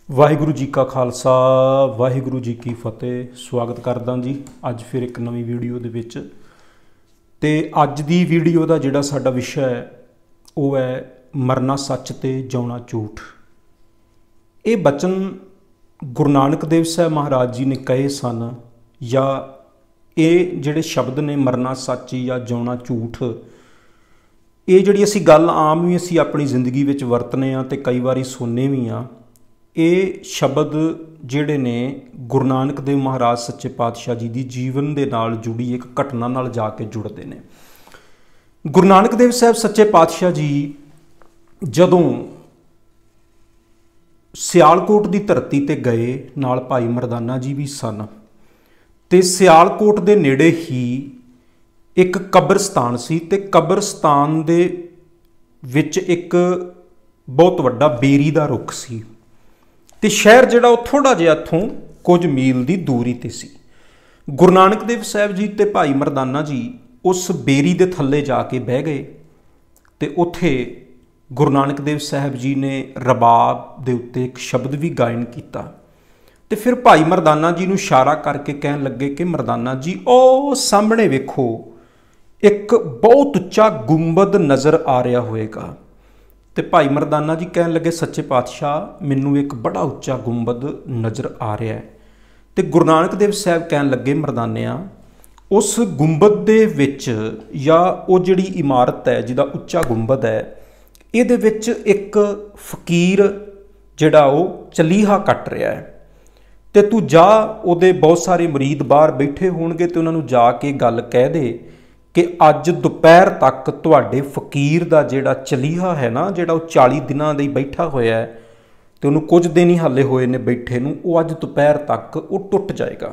ਵਾਹਿਗੁਰੂ ਜੀ ਕਾ ਖਾਲਸਾ ਵਾਹਿਗੁਰੂ ਜੀ ਕੀ ਫਤਿਹ। ਸਵਾਗਤ ਕਰਦਾ ਜੀ ਅੱਜ ਫਿਰ ਇੱਕ ਨਵੀਂ ਵੀਡੀਓ ਦੇ ਵਿੱਚ। ਤੇ ਅੱਜ ਦੀ ਵੀਡੀਓ ਦਾ ਜਿਹੜਾ ਸਾਡਾ ਵਿਸ਼ਾ ਹੈ ਉਹ ਹੈ ਮਰਨਾ ਸੱਚ ਤੇ ਜਿਉਣਾ ਝੂਠ। ਇਹ ਬਚਨ ਗੁਰੂ ਨਾਨਕ ਦੇਵ ਸਾਹਿਬ ਮਹਾਰਾਜ ਜੀ ਨੇ ਕਹੇ ਸਨ, ਜਾਂ ਇਹ ਜਿਹੜੇ ਸ਼ਬਦ ਨੇ ਮਰਨਾ ਸੱਚ ਜਾਂ ਜਿਉਣਾ ਝੂਠ, ਇਹ ਜਿਹੜੀ ਅਸੀਂ ਗੱਲ ਆਮ ਵੀ ਅਸੀਂ ਆਪਣੀ ਜ਼ਿੰਦਗੀ ਵਿੱਚ ਵਰਤਨੇ ਆ ਤੇ ਕਈ ਵਾਰੀ ਸੁਣਨੇ ਵੀ ਆ। ਇਹ ਸ਼ਬਦ ਜਿਹੜੇ ਨੇ ਗੁਰੂ ਨਾਨਕ ਦੇਵ ਮਹਾਰਾਜ ਸੱਚੇ ਪਾਤਸ਼ਾਹ ਜੀ ਦੀ ਜੀਵਨ ਦੇ ਨਾਲ ਜੁੜੀ ਇੱਕ ਘਟਨਾ ਨਾਲ ਜਾ ਕੇ ਜੁੜਦੇ ਨੇ। ਗੁਰੂ ਨਾਨਕ ਦੇਵ ਸਾਹਿਬ ਸੱਚੇ ਪਾਤਸ਼ਾਹ ਜੀ ਜਦੋਂ ਸਿਆਲਕੋਟ ਦੀ ਧਰਤੀ ਤੇ ਗਏ, ਨਾਲ ਭਾਈ ਮਰਦਾਨਾ ਜੀ ਵੀ ਸਨ, ਤੇ ਸਿਆਲਕੋਟ ਦੇ ਨੇੜੇ ਹੀ ਇੱਕ ਕਬਰਸਤਾਨ ਸੀ ਤੇ ਕਬਰਸਤਾਨ ਦੇ ਵਿੱਚ ਇੱਕ ਬਹੁਤ ਵੱਡਾ ਬੇਰੀ ਦਾ ਰੁੱਖ ਸੀ ਤੇ ਸ਼ਹਿਰ ਜਿਹੜਾ ਉਹ ਥੋੜ੍ਹਾ ਜਿਹਾ ਇੱਥੋਂ ਕੁਝ ਮੀਲ ਦੀ ਦੂਰੀ ਤੇ ਸੀ। ਗੁਰੂ ਨਾਨਕ ਦੇਵ ਸਾਹਿਬ ਜੀ ਤੇ ਭਾਈ ਮਰਦਾਨਾ ਜੀ ਉਸ ਬੇਰੀ ਦੇ ਥੱਲੇ ਜਾ ਕੇ ਬਹਿ ਗਏ ਤੇ ਉੱਥੇ ਗੁਰੂ ਨਾਨਕ ਦੇਵ ਸਾਹਿਬ ਜੀ ਨੇ ਰਬਾਬ ਦੇ ਉੱਤੇ ਇੱਕ ਸ਼ਬਦ ਵੀ ਗਾਇਨ ਕੀਤਾ। ਤੇ ਫਿਰ ਭਾਈ ਮਰਦਾਨਾ ਜੀ ਨੂੰ ਇਸ਼ਾਰਾ ਕਰਕੇ ਕਹਿਣ ਲੱਗੇ ਕਿ ਮਰਦਾਨਾ ਜੀ, ਉਹ ਸਾਹਮਣੇ ਵੇਖੋ, ਇੱਕ ਬਹੁਤ ਉੱਚਾ ਗੁੰਬਦ ਨਜ਼ਰ ਆ ਰਿਹਾ ਹੋਏਗਾ। ਤੇ ਭਾਈ ਮਰਦਾਨਾ ਜੀ ਕਹਿਣ ਲੱਗੇ, ਸੱਚੇ ਪਾਤਸ਼ਾਹ, ਮੈਨੂੰ ਇੱਕ ਬੜਾ ਉੱਚਾ ਗੁੰਬਦ ਨਜ਼ਰ ਆ ਰਿਹਾ ਹੈ। ਤੇ ਗੁਰੂ ਨਾਨਕ ਦੇਵ ਸਾਹਿਬ ਕਹਿਣ ਲੱਗੇ, ਮਰਦਾਨਿਆਂ, ਉਸ ਗੁੰਬਦ ਦੇ ਵਿੱਚ ਜਾਂ ਉਹ ਜਿਹੜੀ ਇਮਾਰਤ ਹੈ ਜਿਹਦਾ ਉੱਚਾ ਗੁੰਬਦ ਹੈ, ਇਹਦੇ ਵਿੱਚ ਇੱਕ ਫਕੀਰ ਜਿਹੜਾ ਉਹ ਚਲੀਹਾ ਕੱਟ ਰਿਹਾ ਹੈ। ਤੇ ਤੂੰ ਜਾ, ਉਹਦੇ ਬਹੁਤ ਸਾਰੇ ਮੁਰੀਦ ਬਾਹਰ ਬੈਠੇ ਹੋਣਗੇ ਤੇ ਉਹਨਾਂ ਨੂੰ ਜਾ ਕੇ ਗੱਲ ਕਹਿ ਦੇ ਕਿ ਅੱਜ ਦੁਪਹਿਰ ਤੱਕ ਤੁਹਾਡੇ ਫਕੀਰ ਦਾ ਜਿਹੜਾ ਚਲੀਹਾ ਹੈ ਨਾ, ਜਿਹੜਾ ਉਹ 40 ਦਿਨਾਂ ਦੇ ਬੈਠਾ ਹੋਇਆ ਹੈ ਤੇ ਉਹਨੂੰ ਕੁਝ ਦਿਨ ਹੀ ਹਾਲੇ ਹੋਏ ਨੇ ਬੈਠੇ ਨੂੰ, ਉਹ ਅੱਜ ਦੁਪਹਿਰ ਤੱਕ ਉਹ ਟੁੱਟ ਜਾਏਗਾ।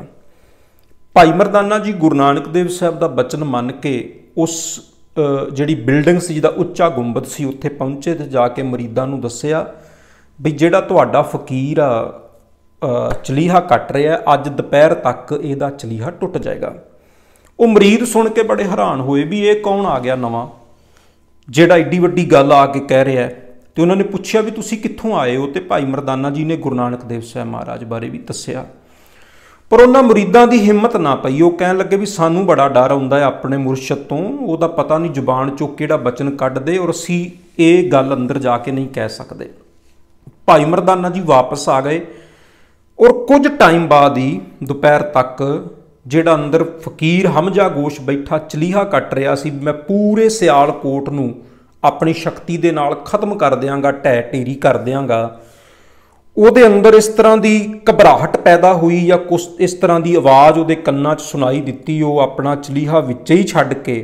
ਭਾਈ ਮਰਦਾਨਾ ਜੀ ਗੁਰੂ ਨਾਨਕ ਦੇਵ ਸਾਹਿਬ ਦਾ ਬਚਨ ਮੰਨ ਕੇ ਉਸ ਜਿਹੜੀ ਬਿਲਡਿੰਗ ਸੀ ਜਿਹਦਾ ਉੱਚਾ ਗੁੰਬਦ ਸੀ ਉੱਥੇ ਪਹੁੰਚੇ ਤੇ ਜਾ ਕੇ ਮੁਰੀਦਾਂ ਨੂੰ ਦੱਸਿਆ ਵੀ ਜਿਹੜਾ ਤੁਹਾਡਾ ਫਕੀਰ ਆ ਚਲੀਹਾ ਕੱਟ ਰਿਹਾ, ਅੱਜ ਦੁਪਹਿਰ ਤੱਕ ਇਹਦਾ ਚਲੀਹਾ ਟੁੱਟ ਜਾਏਗਾ। ਉਹ ਮਰੀਦ ਸੁਣ ਕੇ ਬੜੇ ਹੈਰਾਨ ਹੋਏ ਵੀ ਇਹ ਕੌਣ ਆ ਗਿਆ ਨਵਾਂ ਜਿਹੜਾ ਏਡੀ ਵੱਡੀ ਗੱਲ ਆ ਕੇ ਕਹਿ ਰਿਹਾ। ਤੇ ਉਹਨਾਂ ਨੇ ਪੁੱਛਿਆ ਵੀ ਤੁਸੀਂ ਕਿੱਥੋਂ ਆਏ ਹੋ? ਤੇ ਭਾਈ ਮਰਦਾਨਾ ਜੀ ਨੇ ਗੁਰੂ ਨਾਨਕ ਦੇਵ ਸਾਹਿਬ ਮਹਾਰਾਜ ਬਾਰੇ ਵੀ ਦੱਸਿਆ। ਪਰ ਉਹਨਾਂ ਮੁਰੀਦਾਂ ਦੀ ਹਿੰਮਤ ਨਾ ਪਈ। ਉਹ ਕਹਿਣ ਲੱਗੇ ਵੀ ਸਾਨੂੰ ਬੜਾ ਡਰ ਆਉਂਦਾ ਹੈ ਆਪਣੇ ਮੁਰਸ਼ਦ ਤੋਂ, ਉਹਦਾ ਪਤਾ ਨਹੀਂ ਜ਼ੁਬਾਨ ਚੋਂ ਕਿਹੜਾ ਬਚਨ ਕੱਢ ਦੇ ਔਰ ਅਸੀਂ ਇਹ ਗੱਲ ਅੰਦਰ ਜਾ ਕੇ ਨਹੀਂ ਕਹਿ ਸਕਦੇ। ਭਾਈ ਮਰਦਾਨਾ ਜੀ ਵਾਪਸ ਆ ਗਏ ਔਰ ਕੁਝ ਟਾਈਮ ਬਾਅਦ ਹੀ ਦੁਪਹਿਰ ਤੱਕ ਜਿਹੜਾ ਅੰਦਰ ਫਕੀਰ ਹਮਜਾ ਗੋਸ਼ ਬੈਠਾ ਚਲੀਹਾ ਕੱਟ ਰਿਹਾ ਸੀ, ਮੈਂ ਪੂਰੇ ਸਿਆਲਕੋਟ ਨੂੰ ਆਪਣੀ ਸ਼ਕਤੀ ਦੇ ਨਾਲ ਖਤਮ ਕਰ ਦਿਆਂਗਾ, ਢਹਿ ਢੇਰੀ ਕਰ ਦਿਆਂਗਾ, ਉਹਦੇ ਅੰਦਰ ਇਸ ਤਰ੍ਹਾਂ ਦੀ ਘਬਰਾਹਟ ਪੈਦਾ ਹੋਈ ਜਾਂ ਕੁਛ ਇਸ ਤਰ੍ਹਾਂ ਦੀ ਆਵਾਜ਼ ਉਹਦੇ ਕੰਨਾਂ 'ਚ ਸੁਣਾਈ ਦਿੱਤੀ। ਉਹ ਆਪਣਾ ਚਲੀਹਾ ਵਿੱਚ ਹੀ ਛੱਡ ਕੇ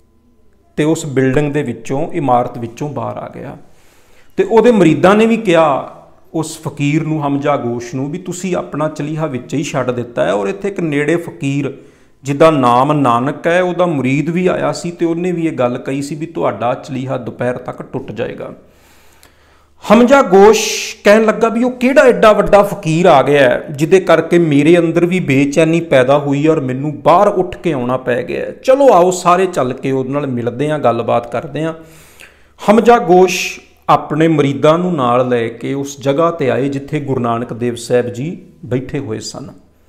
ਤੇ ਉਸ ਬਿਲਡਿੰਗ ਦੇ ਵਿੱਚੋਂ, ਇਮਾਰਤ ਵਿੱਚੋਂ ਬਾਹਰ ਆ ਗਿਆ। ਤੇ ਉਹਦੇ ਮੁਰੀਦਾਂ ਨੇ ਵੀ ਕਿਹਾ ਉਸ ਫਕੀਰ ਨੂੰ, ਹਮਜਾ ਗੋਸ਼ ਨੂੰ, ਵੀ ਤੁਸੀਂ ਆਪਣਾ ਚਲੀਹਾ ਵਿੱਚ ਹੀ ਛੱਡ ਦਿੱਤਾ ਹੈ। ਔਰ ਇੱਥੇ ਇੱਕ ਨੇੜੇ ਫਕੀਰ ਜਿਹਦਾ ਨਾਮ ਨਾਨਕ ਹੈ, ਉਹਦਾ ਮੁਰੀਦ ਵੀ ਆਇਆ ਸੀ ਤੇ ਉਹਨੇ ਵੀ ਇਹ ਗੱਲ ਕਹੀ ਸੀ ਵੀ ਤੁਹਾਡਾ ਚਲੀਹਾ ਦੁਪਹਿਰ ਤੱਕ ਟੁੱਟ ਜਾਏਗਾ। ਹਮਜਾ ਗੋਸ਼ ਕਹਿਣ ਲੱਗਾ ਵੀ ਉਹ ਕਿਹੜਾ ਐਡਾ ਵੱਡਾ ਫਕੀਰ ਆ ਗਿਆ ਜਿਹਦੇ ਕਰਕੇ ਮੇਰੇ ਅੰਦਰ ਵੀ ਬੇਚੈਨੀ ਪੈਦਾ ਹੋਈ ਔਰ ਮੈਨੂੰ ਬਾਹਰ ਉੱਠ ਕੇ ਆਉਣਾ ਪੈ ਗਿਆ। ਚਲੋ ਆਓ ਸਾਰੇ ਚੱਲ ਕੇ ਉਹਦੇ ਨਾਲ ਮਿਲਦੇ ਹਾਂ, ਗੱਲਬਾਤ ਕਰਦੇ ਹਾਂ। ਹਮਜਾ ਗੋਸ਼ ਆਪਣੇ ਮੁਰੀਦਾਂ ਨੂੰ ਨਾਲ ਲੈ ਕੇ ਉਸ ਜਗ੍ਹਾ ਤੇ ਆਏ ਜਿੱਥੇ ਗੁਰੂ ਨਾਨਕ ਦੇਵ ਸਾਹਿਬ ਜੀ ਬੈਠੇ ਹੋਏ ਸਨ।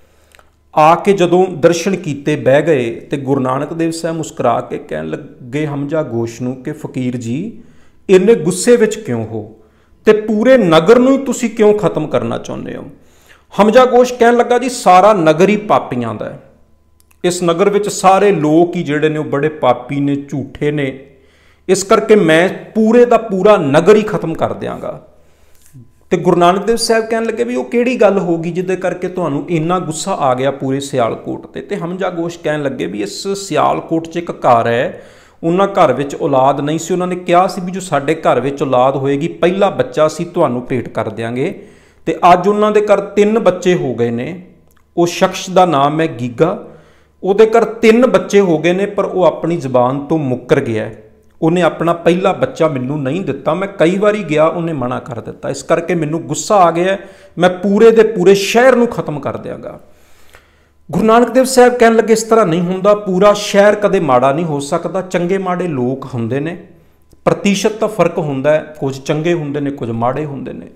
ਆ ਕੇ ਜਦੋਂ ਦਰਸ਼ਨ ਕੀਤੇ, ਬਹਿ ਗਏ ਤੇ ਗੁਰੂ ਨਾਨਕ ਦੇਵ ਸਾਹਿਬ ਮੁਸਕਰਾ ਕੇ ਕਹਿਣ ਲੱਗੇ ਹਮਜਾ ਗੋਸ਼ ਨੂੰ ਕਿ ਫਕੀਰ ਜੀ, ਇੰਨੇ ਗੁੱਸੇ ਵਿੱਚ ਕਿਉਂ ਹੋ ਤੇ ਪੂਰੇ ਨਗਰ ਨੂੰ ਹੀ ਤੁਸੀਂ ਕਿਉਂ ਖਤਮ ਕਰਨਾ ਚਾਹੁੰਦੇ ਹੋ? ਹਮਜਾ ਗੋਸ਼ ਕਹਿਣ ਲੱਗਾ, ਜੀ ਸਾਰਾ ਨਗਰ ਹੀ ਪਾਪੀਆਂ ਦਾ ਹੈ। ਇਸ ਨਗਰ ਵਿੱਚ ਸਾਰੇ ਲੋਕ ਹੀ ਜਿਹੜੇ ਨੇ ਉਹ ਬੜੇ ਪਾਪੀ ਨੇ, ਝੂਠੇ ਨੇ, ਇਸ ਕਰਕੇ ਮੈਂ ਪੂਰੇ ਦਾ ਪੂਰਾ ਨਗਰ ਹੀ ਖਤਮ ਕਰ ਦਿਆਂਗਾ। ਤੇ ਗੁਰੂ ਨਾਨਕ ਦੇਵ ਸਾਹਿਬ ਕਹਿਣ ਲੱਗੇ ਵੀ ਉਹ ਕਿਹੜੀ ਗੱਲ ਹੋ ਗਈ ਜਿਹਦੇ ਕਰਕੇ ਤੁਹਾਨੂੰ ਇੰਨਾ ਗੁੱਸਾ ਆ ਗਿਆ ਪੂਰੇ ਸਿਆਲਕੋਟ ਤੇ? ਤੇ ਹਮਜਾ ਗੋਸ਼ ਕਹਿਣ ਲੱਗੇ ਵੀ ਇਸ ਸਿਆਲਕੋਟ 'ਚ ਇੱਕ ਘਰ ਹੈ, ਉਹਨਾਂ ਘਰ ਵਿੱਚ ਔਲਾਦ ਨਹੀਂ ਸੀ। ਉਹਨਾਂ ਨੇ ਕਿਹਾ ਸੀ ਵੀ ਜੋ ਸਾਡੇ ਘਰ ਵਿੱਚ ਔਲਾਦ ਹੋਏਗੀ, ਪਹਿਲਾ ਬੱਚਾ ਅਸੀਂ ਤੁਹਾਨੂੰ ਭੇਟ ਕਰ ਦਿਆਂਗੇ। ਤੇ ਅੱਜ ਉਹਨਾਂ ਦੇ ਘਰ 3 ਬੱਚੇ ਹੋ ਗਏ ਨੇ। ਉਹ ਸ਼ਖਸ ਦਾ ਨਾਮ ਹੈ ਗੀਗਾ। ਉਹਦੇ ਘਰ 3 ਬੱਚੇ ਹੋ ਗਏ ਨੇ ਪਰ ਉਹ ਆਪਣੀ ਜ਼ਬਾਨ ਤੋਂ ਮੁੱਕਰ ਗਿਆ। ਉਹਨੇ ਆਪਣਾ ਪਹਿਲਾ ਬੱਚਾ ਮੈਨੂੰ ਨਹੀਂ ਦਿੱਤਾ। ਮੈਂ ਕਈ ਵਾਰੀ ਗਿਆ, ਉਹਨੇ ਮਨਾ ਕਰ ਦਿੱਤਾ। ਇਸ ਕਰਕੇ ਮੈਨੂੰ ਗੁੱਸਾ ਆ ਗਿਆ, ਮੈਂ ਪੂਰੇ ਦੇ ਪੂਰੇ ਸ਼ਹਿਰ ਨੂੰ ਖਤਮ ਕਰ ਦਿਆਂਗਾ। ਗੁਰੂ ਨਾਨਕ ਦੇਵ ਸਾਹਿਬ ਕਹਿਣ ਲੱਗੇ, ਇਸ ਤਰ੍ਹਾਂ ਨਹੀਂ ਹੁੰਦਾ, ਪੂਰਾ ਸ਼ਹਿਰ ਕਦੇ ਮਾੜਾ ਨਹੀਂ ਹੋ ਸਕਦਾ। ਚੰਗੇ ਮਾੜੇ ਲੋਕ ਹੁੰਦੇ ਨੇ, ਪ੍ਰਤੀਸ਼ਤ ਦਾ ਫਰਕ ਹੁੰਦਾ ਹੈ, ਕੁਝ ਚੰਗੇ ਹੁੰਦੇ ਨੇ, ਕੁਝ ਮਾੜੇ ਹੁੰਦੇ ਨੇ।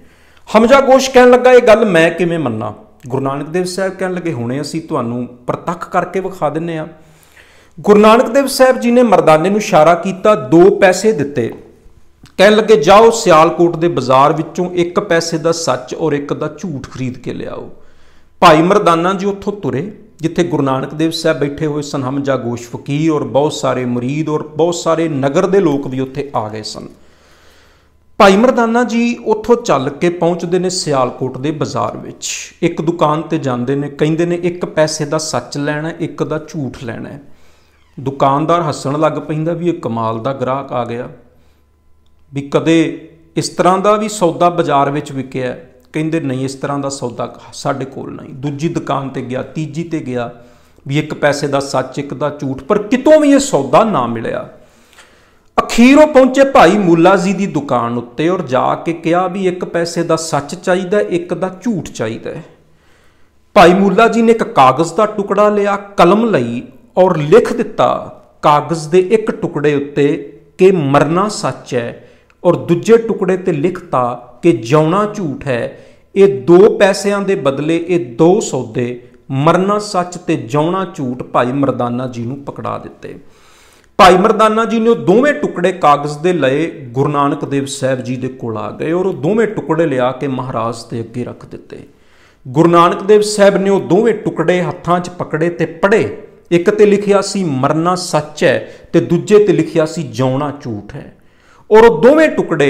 ਹਮਜਾ ਗੋਸ਼ ਕਹਿਣ ਲੱਗਾ ਇਹ ਗੱਲ ਮੈਂ ਕਿਵੇਂ ਮੰਨਾਂ। ਗੁਰੂ ਨਾਨਕ ਦੇਵ ਸਾਹਿਬ ਕਹਿਣ ਲੱਗੇ ਹੁਣੇ ਅਸੀਂ ਤੁਹਾਨੂੰ ਪ੍ਰਤੱਖ ਕਰਕੇ ਵਿਖਾ ਦਿੰਨੇ ਆ। ਗੁਰੂ ਨਾਨਕ ਦੇਵ ਸਾਹਿਬ ਜੀ ਨੇ ਮਰਦਾਨੇ ਨੂੰ ਇਸ਼ਾਰਾ ਕੀਤਾ, 2 ਪੈਸੇ ਦਿੱਤੇ, ਕਹਿਣ ਲੱਗੇ ਜਾਓ ਸਿਆਲਕੋਟ ਦੇ ਬਾਜ਼ਾਰ ਵਿੱਚੋਂ 1 ਪੈਸੇ ਦਾ ਸੱਚ ਔਰ 1 ਦਾ ਝੂਠ ਖਰੀਦ ਕੇ ਲਿਆਓ। ਭਾਈ ਮਰਦਾਨਾ ਜੀ ਉੱਥੋਂ ਤੁਰੇ ਜਿੱਥੇ ਗੁਰੂ ਨਾਨਕ ਦੇਵ ਸਾਹਿਬ ਬੈਠੇ ਹੋਏ ਸਨ। ਹਮਜਾ ਗੋਸ਼ ਫਕੀਰ ਔਰ ਬਹੁਤ ਸਾਰੇ ਮੁਰੀਦ ਔਰ ਬਹੁਤ ਸਾਰੇ ਨਗਰ ਦੇ ਲੋਕ ਵੀ ਉੱਥੇ ਆ ਗਏ ਸਨ। ਭਾਈ ਮਰਦਾਨਾ ਜੀ ਉੱਥੋਂ ਚੱਲ ਕੇ ਪਹੁੰਚਦੇ ਨੇ ਸਿਆਲਕੋਟ ਦੇ ਬਾਜ਼ਾਰ ਵਿੱਚ। ਇੱਕ ਦੁਕਾਨ ਤੇ ਜਾਂਦੇ ਨੇ, ਕਹਿੰਦੇ ਨੇ 1 ਪੈਸੇ ਦਾ ਸੱਚ ਲੈਣਾ, 1 ਦਾ ਝੂਠ ਲੈਣਾ। ਦੁਕਾਨਦਾਰ ਹੱਸਣ ਲੱਗ ਪੈਂਦਾ ਵੀ ਇਹ ਕਮਾਲ ਦਾ ਗ੍ਰਾਹਕ ਆ ਗਿਆ, ਵੀ ਕਦੇ ਇਸ ਤਰ੍ਹਾਂ ਦਾ ਵੀ ਸੌਦਾ ਬਾਜ਼ਾਰ ਵਿੱਚ ਵਿਕਿਆ। ਕਹਿੰਦੇ ਨਹੀਂ, ਇਸ ਤਰ੍ਹਾਂ ਦਾ ਸੌਦਾ ਸਾਡੇ ਕੋਲ ਨਹੀਂ। ਦੂਜੀ ਦੁਕਾਨ ਤੇ ਗਿਆ, ਤੀਜੀ ਤੇ ਗਿਆ, ਵੀ 1 ਪੈਸੇ ਦਾ ਸੱਚ, 1 ਦਾ ਝੂਠ, ਪਰ ਕਿਤੋਂ ਵੀ ਇਹ ਸੌਦਾ ਨਾ ਮਿਲਿਆ। ਅਖੀਰ ਉਹ ਪਹੁੰਚੇ ਭਾਈ ਮੂਲਾ ਜੀ ਦੀ ਦੁਕਾਨ ਉੱਤੇ ਔਰ ਜਾ ਕੇ ਕਿਹਾ ਵੀ 1 ਪੈਸੇ ਦਾ ਸੱਚ ਚਾਹੀਦਾ, 1 ਦਾ ਝੂਠ ਚਾਹੀਦਾ। ਭਾਈ ਮੂਲਾ ਜੀ ਨੇ ਇੱਕ ਕਾਗਜ਼ ਦਾ ਟੁਕੜਾ ਲਿਆ, ਕਲਮ ਲਈ ਔਰ ਲਿਖ ਦਿੱਤਾ ਕਾਗਜ਼ ਦੇ ਇੱਕ ਟੁਕੜੇ ਉੱਤੇ ਕਿ ਮਰਨਾ ਸੱਚ ਹੈ ਔਰ ਦੂਜੇ ਟੁਕੜੇ ਤੇ ਲਿਖਤਾ ਕਿ ਜਿਉਣਾ ਝੂਠ ਹੈ। ਇਹ 2 ਪੈਸਿਆਂ ਦੇ ਬਦਲੇ ਇਹ 2 ਸੌਦੇ ਮਰਨਾ ਸੱਚ ਤੇ ਜਿਉਣਾ ਝੂਠ ਭਾਈ ਮਰਦਾਨਾ ਜੀ ਨੂੰ ਪਕੜਾ ਦਿੱਤੇ। ਭਾਈ ਮਰਦਾਨਾ ਜੀ ਨੇ ਉਹ ਦੋਵੇਂ ਟੁਕੜੇ ਕਾਗਜ਼ ਦੇ ਲਏ, ਗੁਰੂ ਨਾਨਕ ਦੇਵ ਸਾਹਿਬ ਜੀ ਦੇ ਕੋਲ ਆ ਗਏ ਔਰ ਉਹ ਦੋਵੇਂ ਟੁਕੜੇ ਲਿਆ ਕੇ ਮਹਾਰਾਜ ਦੇ ਅੱਗੇ ਰੱਖ ਦਿੱਤੇ। ਗੁਰੂ ਨਾਨਕ ਦੇਵ ਸਾਹਿਬ ਨੇ ਉਹ ਦੋਵੇਂ ਟੁਕੜੇ ਹੱਥਾਂ 'ਚ ਪਕੜੇ ਤੇ ਪੜ੍ਹੇ। ਇੱਕ ਤੇ ਲਿਖਿਆ ਸੀ ਮਰਨਾ ਸੱਚ ਹੈ ਤੇ ਦੂਜੇ ਤੇ ਲਿਖਿਆ ਸੀ ਜਿਉਣਾ ਝੂਠ ਹੈ। ਔਰ ਉਹ ਦੋਵੇਂ ਟੁਕੜੇ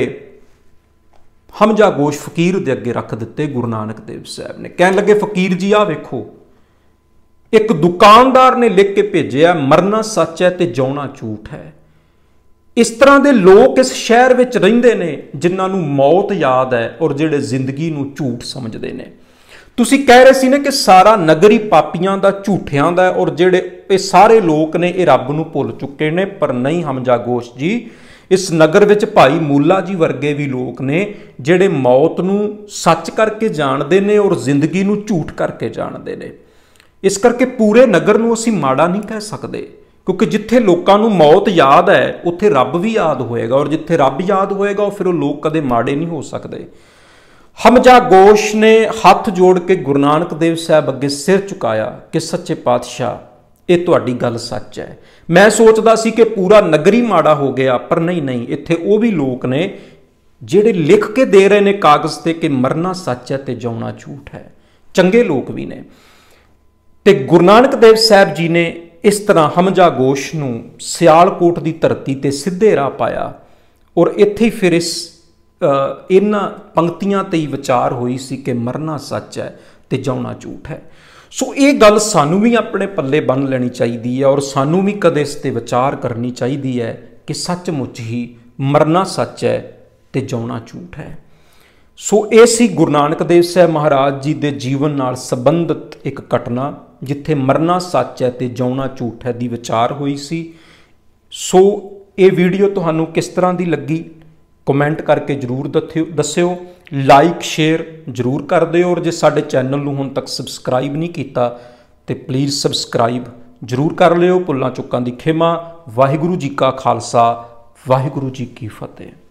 ਹਮਜਾ ਗੋਸ਼ ਫਕੀਰ ਦੇ ਅੱਗੇ ਰੱਖ ਦਿੱਤੇ ਗੁਰੂ ਨਾਨਕ ਦੇਵ ਸਾਹਿਬ ਨੇ। ਕਹਿਣ ਲੱਗੇ ਫਕੀਰ ਜੀ ਆਹ ਵੇਖੋ, ਇੱਕ ਦੁਕਾਨਦਾਰ ਨੇ ਲਿਖ ਕੇ ਭੇਜਿਆ ਮਰਨਾ ਸੱਚ ਹੈ ਤੇ ਜਿਉਣਾ ਝੂਠ ਹੈ। ਇਸ ਤਰ੍ਹਾਂ ਦੇ ਲੋਕ ਇਸ ਸ਼ਹਿਰ ਵਿੱਚ ਰਹਿੰਦੇ ਨੇ ਜਿਨ੍ਹਾਂ ਨੂੰ ਮੌਤ ਯਾਦ ਹੈ ਔਰ ਜਿਹੜੇ ਜ਼ਿੰਦਗੀ ਨੂੰ ਝੂਠ ਸਮਝਦੇ ਨੇ। ਤੁਸੀਂ ਕਹਿ ਰਹੇ ਸੀ ਨੇ ਕਿ ਸਾਰਾ ਨਗਰ ਹੀ ਪਾਪੀਆਂ ਦਾ, ਝੂਠਿਆਂ ਦਾ ਔਰ ਜਿਹੜੇ ਇਹ ਸਾਰੇ ਲੋਕ ਨੇ ਇਹ ਰੱਬ ਨੂੰ ਭੁੱਲ ਚੁੱਕੇ ਨੇ। ਪਰ ਨਹੀਂ ਹਮਜਾ ਗੋਸ਼ ਜੀ, ਇਸ ਨਗਰ ਵਿੱਚ ਭਾਈ ਮੂਲਾ ਜੀ ਵਰਗੇ ਵੀ ਲੋਕ ਨੇ ਜਿਹੜੇ ਮੌਤ ਨੂੰ ਸੱਚ ਕਰਕੇ ਜਾਣਦੇ ਨੇ ਔਰ ਜ਼ਿੰਦਗੀ ਨੂੰ ਝੂਠ ਕਰਕੇ ਜਾਣਦੇ ਨੇ। ਇਸ ਕਰਕੇ ਪੂਰੇ ਨਗਰ ਨੂੰ ਅਸੀਂ ਮਾੜਾ ਨਹੀਂ ਕਹਿ ਸਕਦੇ, ਕਿਉਂਕਿ ਜਿੱਥੇ ਲੋਕਾਂ ਨੂੰ ਮੌਤ ਯਾਦ ਹੈ ਉੱਥੇ ਰੱਬ ਵੀ ਯਾਦ ਹੋਏਗਾ ਔਰ ਜਿੱਥੇ ਰੱਬ ਯਾਦ ਹੋਏਗਾ ਉਹ ਫਿਰ ਉਹ ਲੋਕ ਕਦੇ ਮਾੜੇ ਨਹੀਂ ਹੋ ਸਕਦੇ। ਹਮਜਾ ਗੋਸ਼ ਨੇ ਹੱਥ ਜੋੜ ਕੇ ਗੁਰੂ ਨਾਨਕ ਦੇਵ ਸਾਹਿਬ ਅੱਗੇ ਸਿਰ ਝੁਕਾਇਆ ਕਿ ਸੱਚੇ ਪਾਤਸ਼ਾਹ ਇਹ ਤੁਹਾਡੀ ਗੱਲ ਸੱਚ ਹੈ। ਮੈਂ ਸੋਚਦਾ ਸੀ ਕਿ ਪੂਰਾ ਨਗਰ ਹੀ ਮਾੜਾ ਹੋ ਗਿਆ, ਪਰ ਨਹੀਂ, ਇੱਥੇ ਉਹ ਵੀ ਲੋਕ ਨੇ ਜਿਹੜੇ ਲਿਖ ਕੇ ਦੇ ਰਹੇ ਨੇ ਕਾਗਜ਼ ਤੇ ਕਿ ਮਰਨਾ ਸੱਚ ਹੈ ਤੇ ਜਿਉਣਾ ਝੂਠ ਹੈ। ਚੰਗੇ ਲੋਕ ਵੀ ਨੇ। ਤੇ ਗੁਰੂ ਨਾਨਕ ਦੇਵ ਸਾਹਿਬ ਜੀ ਨੇ ਇਸ ਤਰ੍ਹਾਂ ਹਮਜਾ ਗੋਸ਼ ਨੂੰ ਸਿਆਲਕੋਟ ਦੀ ਧਰਤੀ ਤੇ ਸਿੱਧੇ ਰਾਹ ਪਾਇਆ ਔਰ ਇੱਥੇ ਹੀ ਫਿਰ ਇਹਨਾਂ ਪੰਕਤੀਆਂ ਤੇ ਹੀ ਵਿਚਾਰ ਹੋਈ ਸੀ ਕਿ ਮਰਨਾ ਸੱਚ ਹੈ ਤੇ ਜਿਉਣਾ ਝੂਠ ਹੈ। ਸੋ ਇਹ ਗੱਲ ਸਾਨੂੰ ਵੀ ਆਪਣੇ ਪੱਲੇ ਬੰਨ੍ਹ ਲੈਣੀ ਚਾਹੀਦੀ ਹੈ ਔਰ ਸਾਨੂੰ ਵੀ ਕਦੇ ਇਸ ਤੇ ਵਿਚਾਰ ਕਰਨੀ ਚਾਹੀਦੀ ਹੈ ਕਿ ਸੱਚਮੁੱਚ ਹੀ ਮਰਨਾ ਸੱਚ ਹੈ ਤੇ ਜਿਉਣਾ ਝੂਠ ਹੈ। ਸੋ ਇਹ ਸੀ ਗੁਰੂ ਨਾਨਕ ਦੇਵ ਸਾਹਿਬ ਮਹਾਰਾਜ ਜੀ ਦੇ ਜੀਵਨ ਨਾਲ ਸੰਬੰਧਿਤ ਇੱਕ ਘਟਨਾ ਜਿੱਥੇ ਮਰਨਾ ਸੱਚ ਹੈ ਤੇ ਜਿਉਣਾ ਝੂਠ ਹੈ ਦੀ ਵਿਚਾਰ ਹੋਈ ਸੀ। ਸੋ ਇਹ ਵੀਡੀਓ ਤੁਹਾਨੂੰ ਕਿਸ ਤਰ੍ਹਾਂ ਦੀ ਲੱਗੀ ਕਮੈਂਟ ਕਰਕੇ ਜ਼ਰੂਰ ਦੱਸਿਓ। ਲਾਈਕ ਸ਼ੇਅਰ ਜ਼ਰੂਰ ਕਰ ਦਿਓ ਔਰ ਜੇ ਸਾਡੇ ਚੈਨਲ ਨੂੰ ਹੁਣ ਤੱਕ ਸਬਸਕ੍ਰਾਈਬ ਨਹੀਂ ਕੀਤਾ ਤੇ ਪਲੀਜ਼ ਸਬਸਕ੍ਰਾਈਬ ਜ਼ਰੂਰ ਕਰ ਲਿਓ। ਭੁੱਲਾਂ ਚੁੱਕਾਂ ਦੀ ਖਿਮਾ। ਵਾਹਿਗੁਰੂ ਜੀ ਕਾ ਖਾਲਸਾ, ਵਾਹਿਗੁਰੂ ਜੀ ਕੀ ਫਤਿਹ।